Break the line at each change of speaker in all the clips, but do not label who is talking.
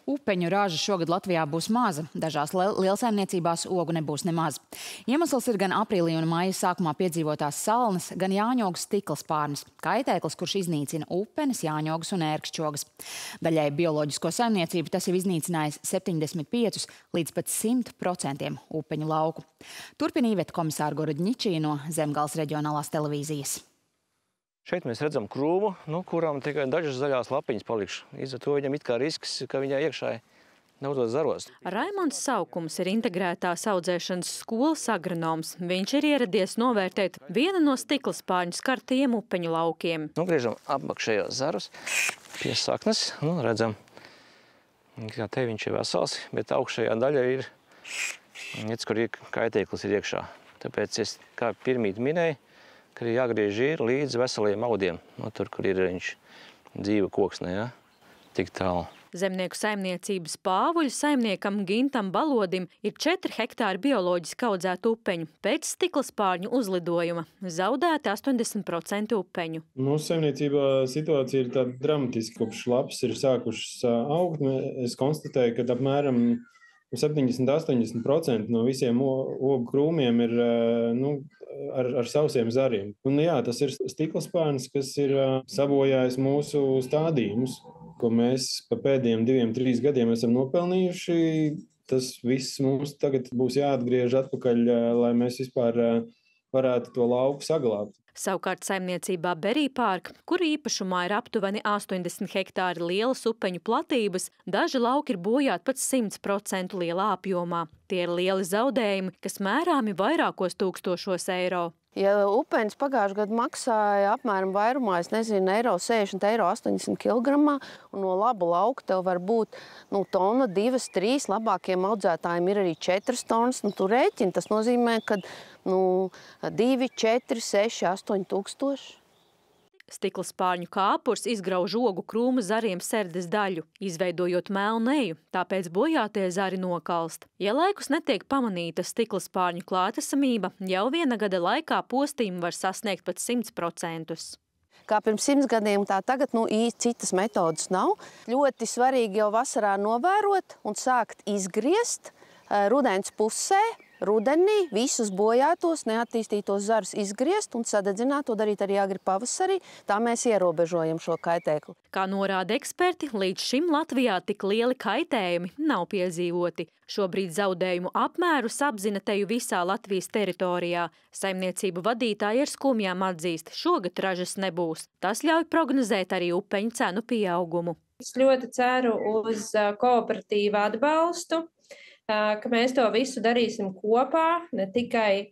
Upeņu raža šogad Latvijā būs maza. Dažās lielsaimniecībās ogu nebūs nemaz. Iemesls ir gan aprīlī un maija sākumā piedzīvotās salnas, gan jāņogas stikla spārnis. Kaitēklis, kurš iznīcina upenes, jāņogas un ērkšķogas. Daļai bioloģisko saimniecību tas jau iznīcinājis 75 līdz pat 100% upeņu lauku. Turpina Iveta komisāra Gorodņičī no Zemgales reģionālās televīzijas.
Šeit mēs redzam krūmu, kurām tikai dažas zaļās lapiņas palikušas. Līdz ar to viņam it kā risks, ka viņā iekšā nav tos zaros.
Raimonds Saukums ir integrētās audzēšanas skolas agronoms. Viņš ir ieradies novērtēt vienu no stikla spārņu skartajiem upeņu laukiem.
Griežam apakšējos zarus pie saknes. Redzam, ka te viņš ir vesels, bet augšējā daļa ir iets, kur kaitēklis ir iekšā. Tāpēc es kā pirmīt minēju, ka ir jāgriež līdz veseliem audiem, tur, kur ir viņš dzīva koksnē, tik tālu.
Zemnieku saimniecības Pāvuļu saimniekam Gintam Balodim ir 4 hektāri bioloģiski audzētu upeņu. Pēc stikla spārņu uzlidojuma zaudēti 80% upeņu.
Mūsu saimniecībā situācija ir tāda dramatiska. Kopš lapas ir sākušas augt, es konstatēju, ka apmēram 70–80% no visiem ogu krūmiem ir ar sausiem zariem. Tas ir stikla spārnis, kas ir sabojājis mūsu stādījumus, ko mēs pa pēdējiem 2–3 gadiem esam nopelnījuši. Tas viss mums tagad būs jāatgriež atpakaļ, lai mēs vispār varētu to lauku saglabāt.
Savukārt saimniecībā Berī Park, kur īpašumā ir aptuveni 80 hektāri lielas upeņu platības, daži lauki ir bojāti pat 100% lielā apjomā. Tie ir lieli zaudējumi, kas mērāmi vairākos tūkstošos eiro.
Ja upeņas pagājušajā gadā maksāja apmēram vairumā, 60 eiro 80 kilogramā, un no laba lauka tev var būt tona, 2, 3, labākiem audzētājiem ir arī 4 tonas. Tu rēķini, tas nozīmē, ka 2, 4, 6, 8 tūkstoši.
Stikla spārņu kāpurs izgrauž ogu krūmu zariem serdes daļu, izveidojot melnu eju, tāpēc bojātie zari nokalst. Ja laikus netiek pamanīta stikla spārņu klātesamība, jau viena gada laikā postījumi var sasniegt pat 100%.
Kā pirms 100 gadiem, tā tagad citas metodas nav. Ļoti svarīgi jau vasarā novērot un sākt izgriezt rudens pusē. Rudenī visus bojātos, neattīstītos zarus izgriezt un sadedzināt, to darīt arī agri pavasarī. Tā mēs ierobežojam šo kaitēkli.
Kā norāda eksperti, līdz šim Latvijā tik lieli kaitējumi nav piedzīvoti. Šobrīd zaudējumu apmērus apzina teju visā Latvijas teritorijā. Saimniecību vadītāji ar skumjām atzīst, šogad ražas nebūs. Tas ļauj prognozēt arī upeņu cenu pieaugumu.
Es ļoti ceru uz kooperatīvu atbalstu, ka mēs to visu darīsim kopā, ne tikai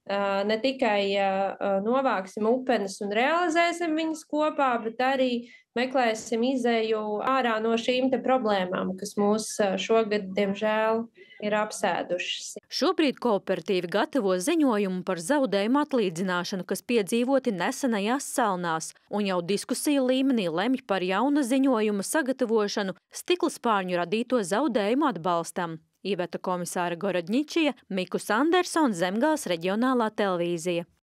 novāksim upenes un realizēsim viņas kopā, bet arī meklēsim izēju ārā no šīm problēmām, kas mūs šogad, diemžēl, ir apsēdušas.
Šobrīd kooperatīvi gatavo ziņojumu par zaudējumu atlīdzināšanu, kas piedzīvoti nesenajās salnās, un jau diskusiju līmenī lemj par jauna ziņojuma sagatavošanu stikla spārņu radīto zaudējumu atbalstam. Iveta komisāra Gorodņičija, Mikus Andersons, Zemgales reģionālā televīzija.